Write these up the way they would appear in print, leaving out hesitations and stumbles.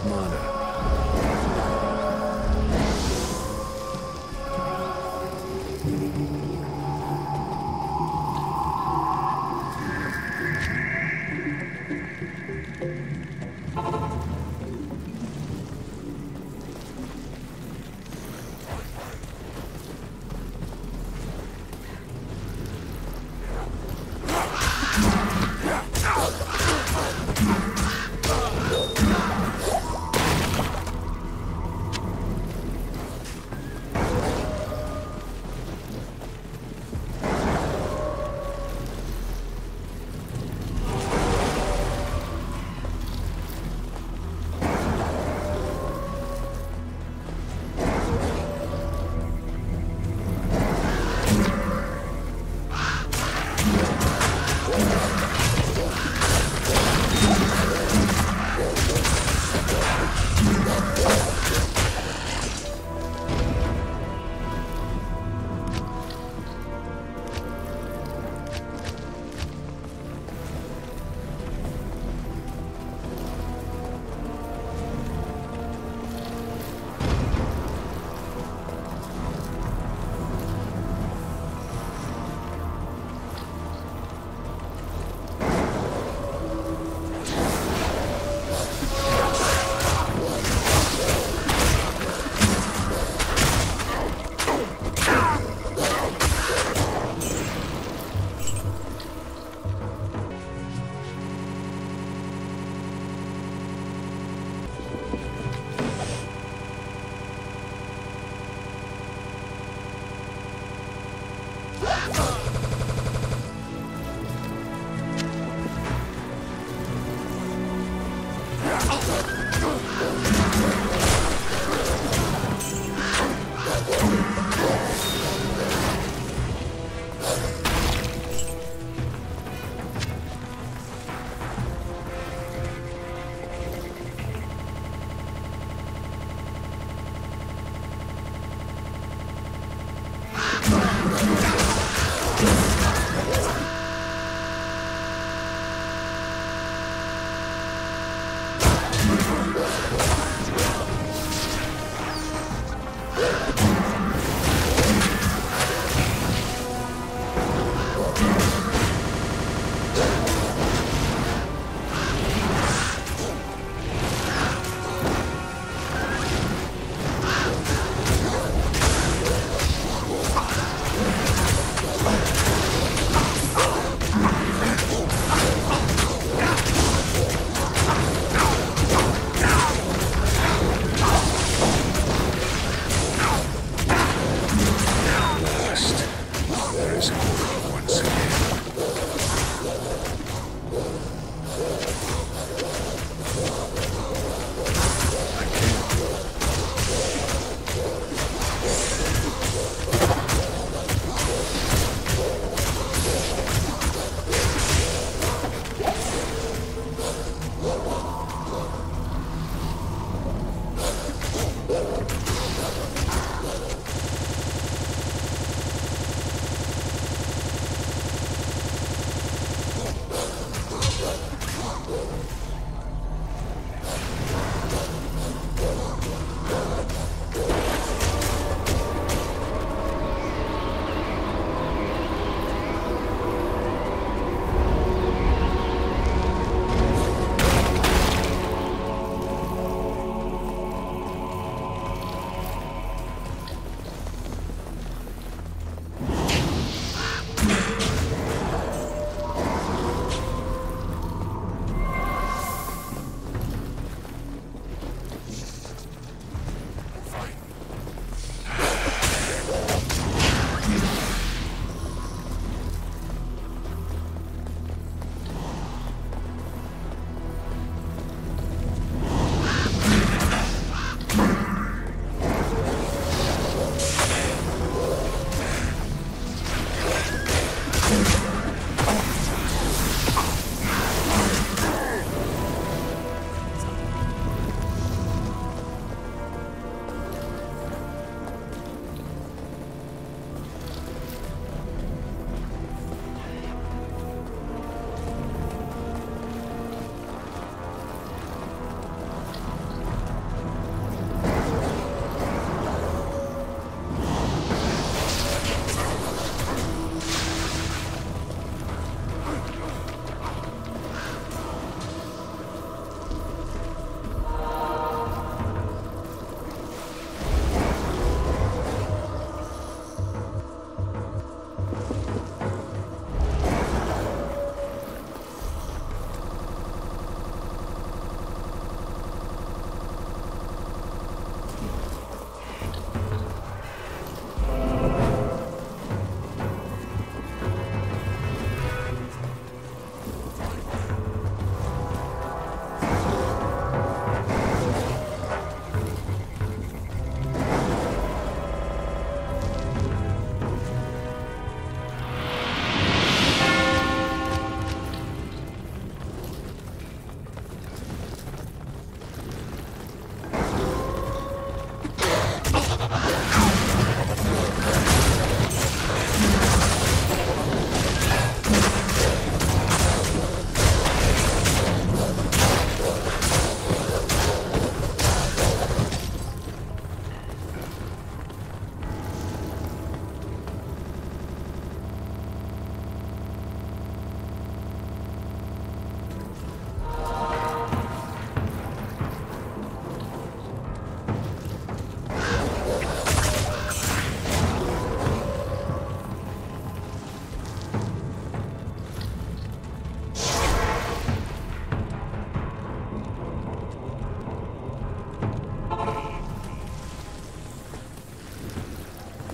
mana.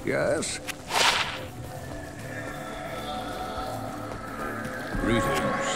Yes? Greetings.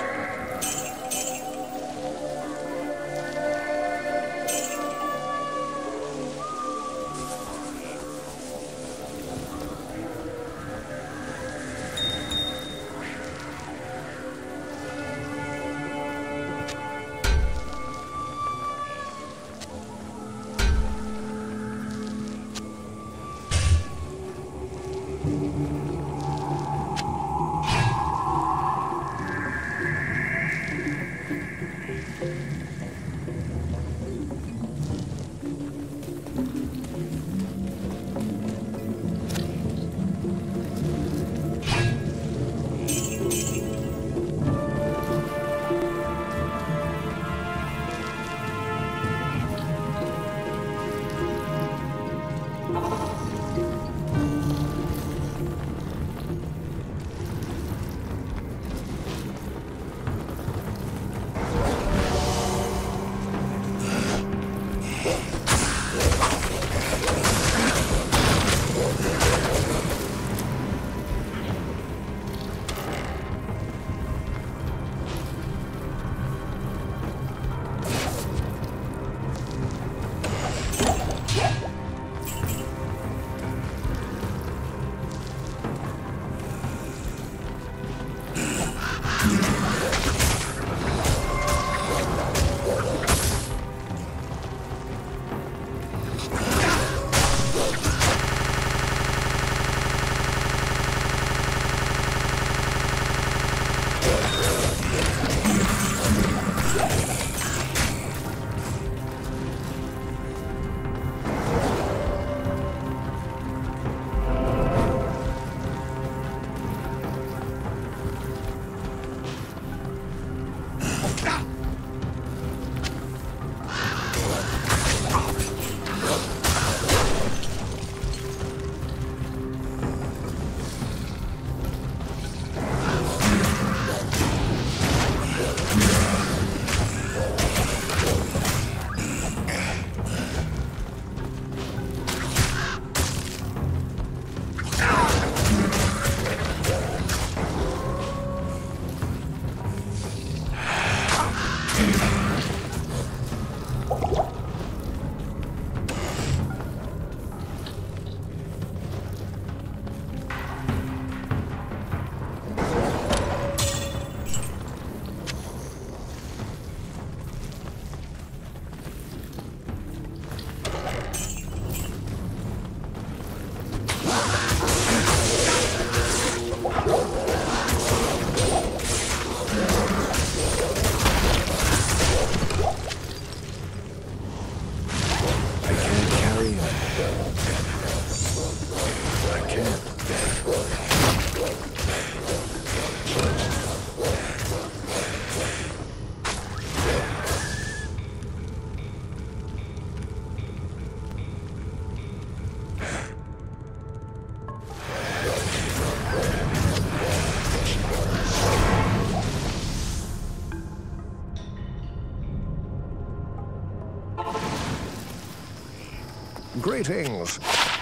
Greetings.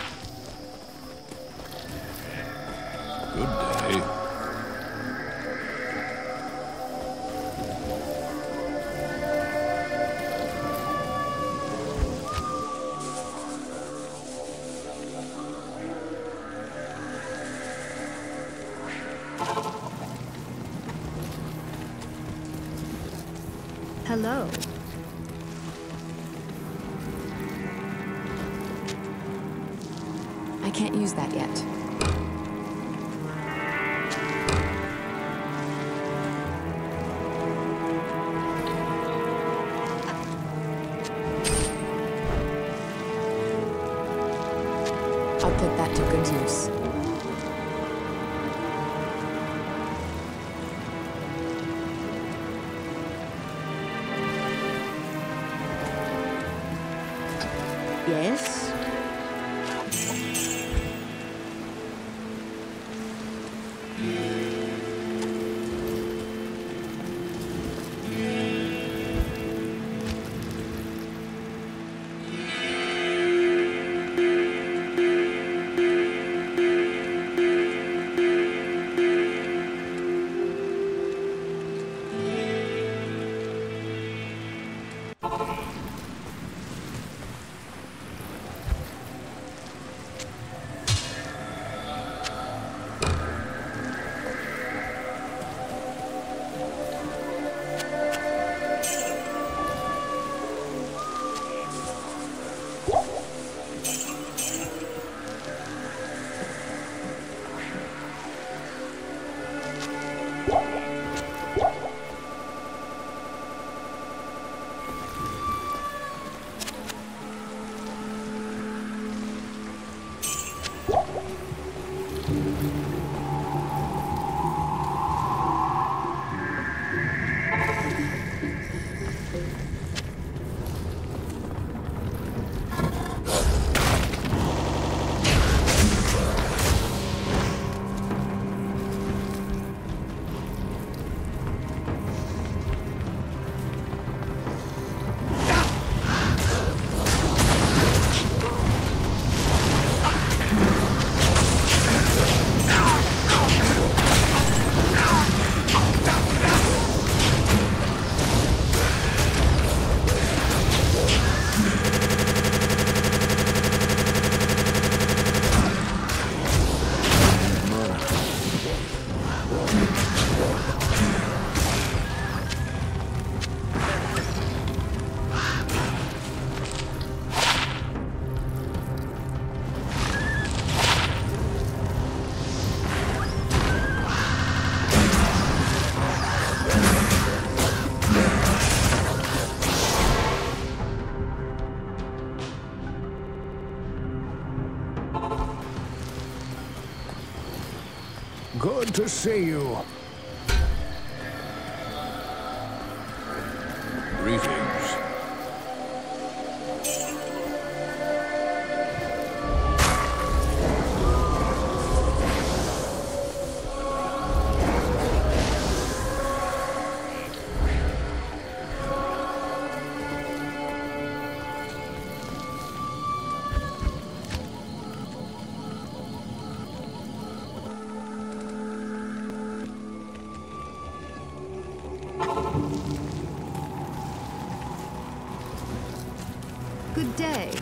Good day. Hello. I can't use that yet. I'll put that to good use. Yes? Good to see you. Greetings. Good day.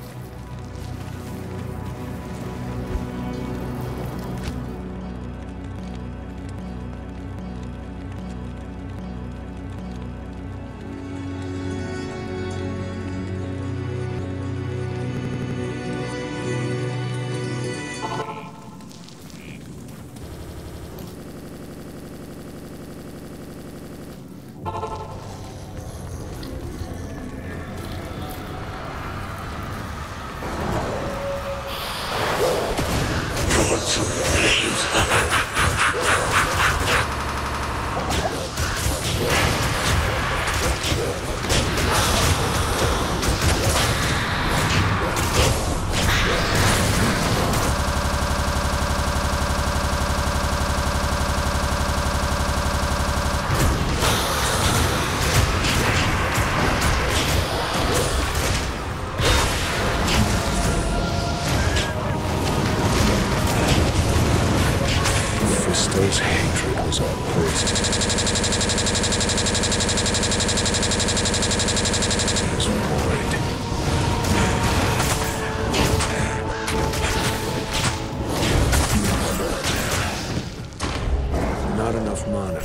Fisto's hatred was unpoisoned. He was void. Not enough mana.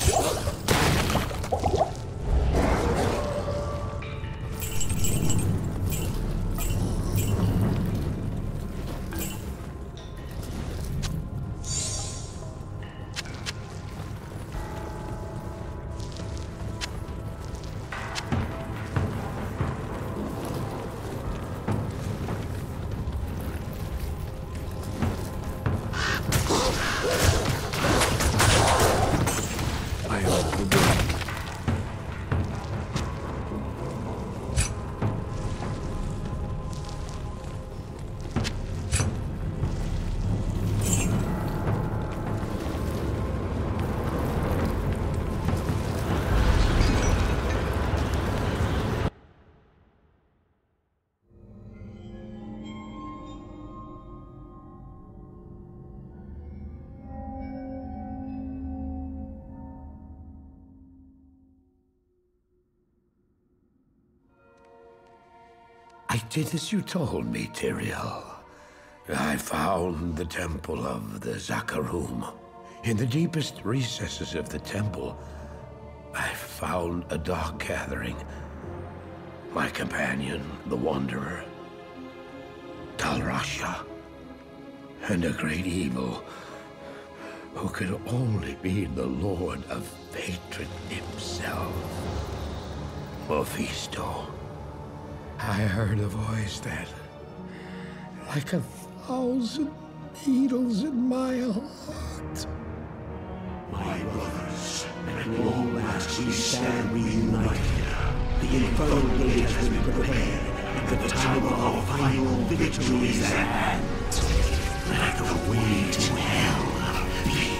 I did as you told me, Tyrael. I found the temple of the Zakarum. In the deepest recesses of the temple, I found a dark gathering. My companion, the Wanderer, Talrasha, and a great evil who could only be the Lord of Hatred himself, Mephisto. I heard a voice that, like 1,000 needles in my heart. My brothers, at long last we stand reunited. The infernal day has been prepared, and the time of our final victory is at hand. Let the way to hell be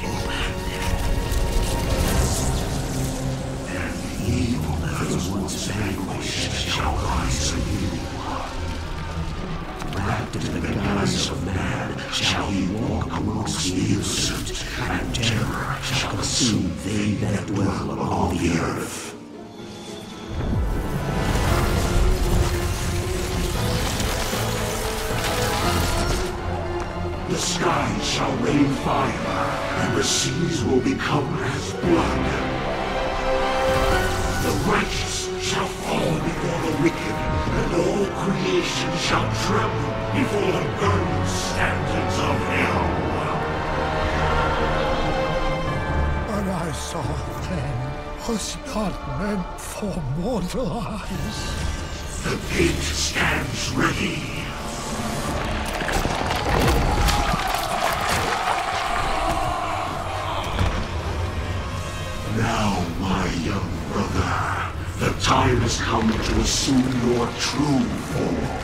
opened. And the evil that was once vanquished shall rise anew. Wrapped in the guise of man shall he walk amongst the innocent, and terror shall consume they that dwell upon the earth. The skies shall rain fire, and the seas will become as blood. The righteous shall fall before the wicked, and all creation shall tremble before the burning standards of hell. What I saw then was not meant for mortal eyes. The gate stands ready. Brother, the time has come to assume your true form.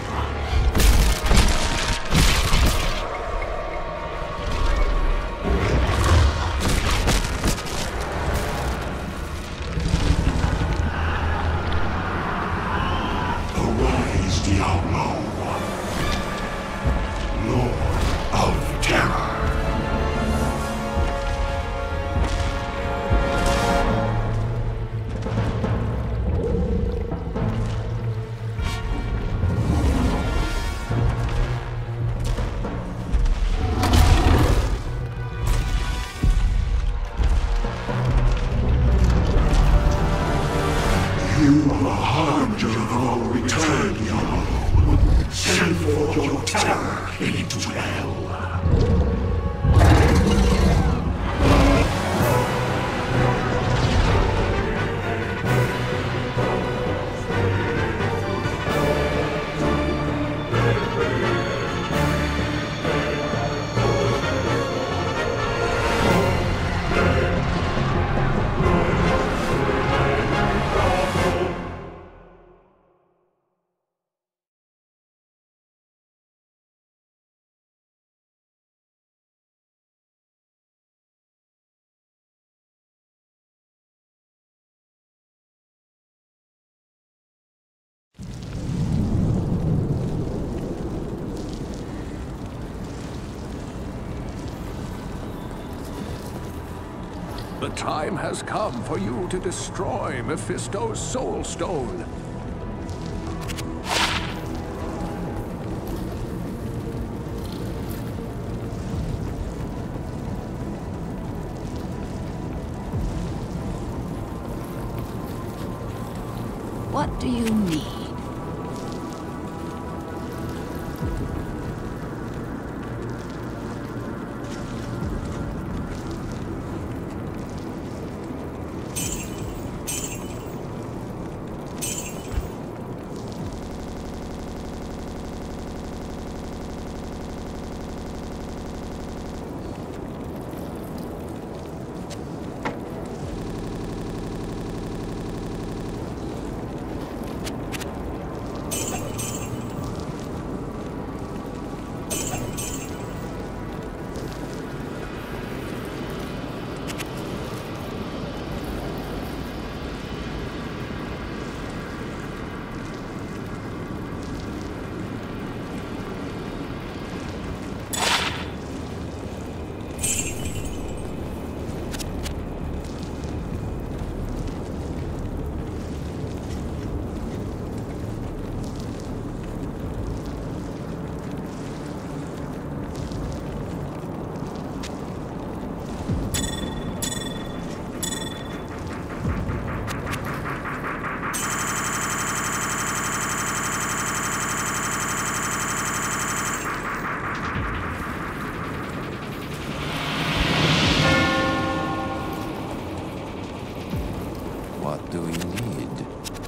Arise, Diablo, Lord of Terror. You are a harbinger of our return, Diablo. Send forth your terror into hell. The time has come for you to destroy Mephisto's Soul Stone. What do you need? What do you need?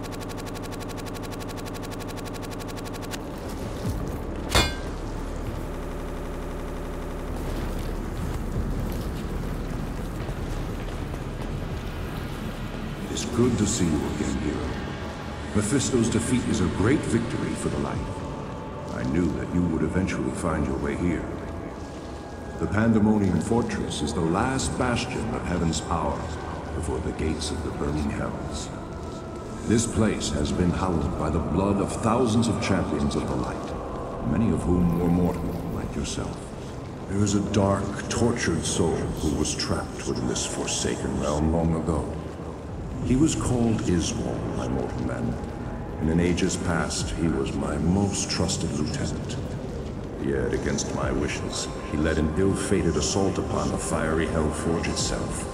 It is good to see you again, hero. Mephisto's defeat is a great victory for the light. I knew that you would eventually find your way here. The Pandemonium Fortress is the last bastion of heaven's power before the gates of the burning hells. This place has been hallowed by the blood of thousands of champions of the light, many of whom were mortal, like yourself. There is a dark, tortured soul who was trapped within this forsaken realm long ago. He was called Iswal, my mortal man, and in ages past he was my most trusted lieutenant. Yet, against my wishes, he led an ill-fated assault upon the fiery Hellforge itself.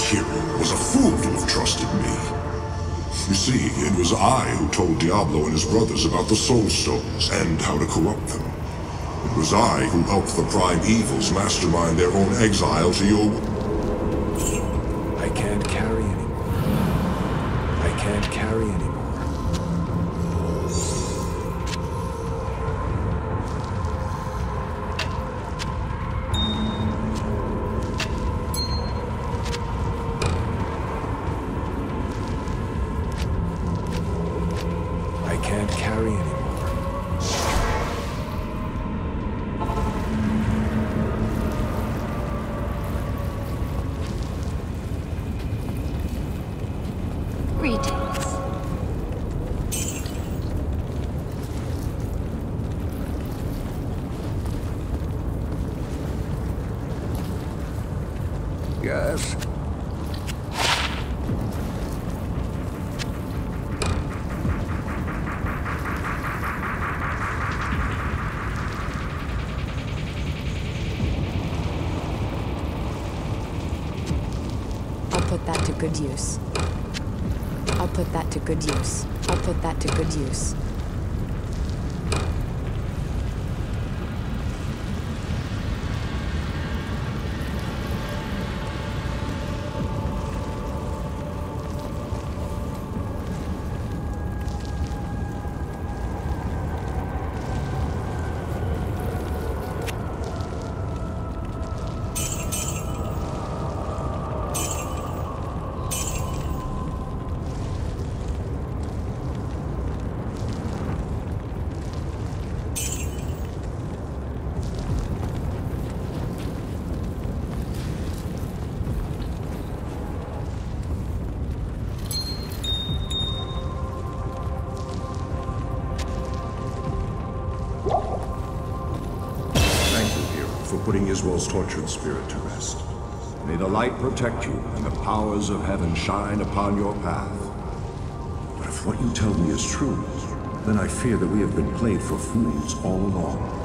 Tyrion was a fool to have trusted me. You see, it was I who told Diablo and his brothers about the Soul Stones and how to corrupt them. It was I who helped the Prime Evils mastermind their own exile to your... I can't carry anymore. I can't carry anymore. I can't carry anymore. Greetings. Yes. I'll put that to good use. I'll put that to good use. I'll put that to good use. Putting Israel's tortured spirit to rest. May the light protect you and the powers of heaven shine upon your path. But if what you tell me is true, then I fear that we have been played for fools all along.